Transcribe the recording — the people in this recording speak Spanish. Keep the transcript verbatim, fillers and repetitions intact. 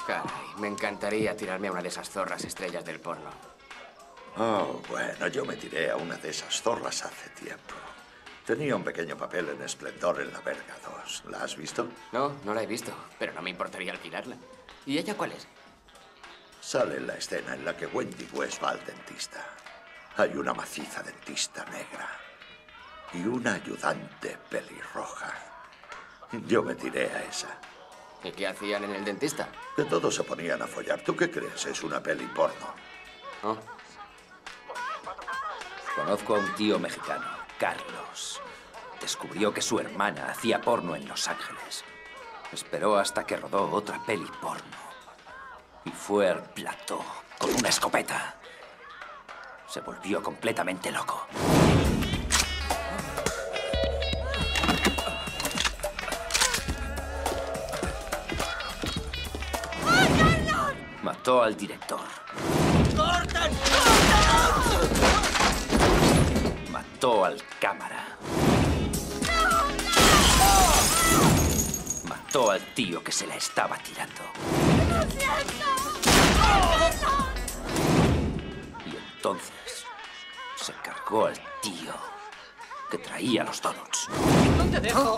Caray, me encantaría tirarme a una de esas zorras estrellas del porno. Oh, bueno, yo me tiré a una de esas zorras hace tiempo. Tenía un pequeño papel en Esplendor en la Verga dos. ¿La has visto? No, no la he visto, pero no me importaría alquilarla. ¿Y ella cuál es? Sale en la escena en la que Wendy West va al dentista. Hay una maciza dentista negra y una ayudante pelirroja. Yo me tiré a esa. ¿Y qué hacían en el dentista? Que todos se ponían a follar. ¿Tú qué crees? Es una peli porno. Oh. Conozco a un tío mexicano, Carlos. Descubrió que su hermana hacía porno en Los Ángeles. Esperó hasta que rodó otra peli porno. Y fue al plató con una escopeta. Se volvió completamente loco. Mató al director. ¡Corten! Mató al cámara. Mató al tío que se la estaba tirando. Y entonces se cargó al tío que traía los donuts. ¡No te dejo!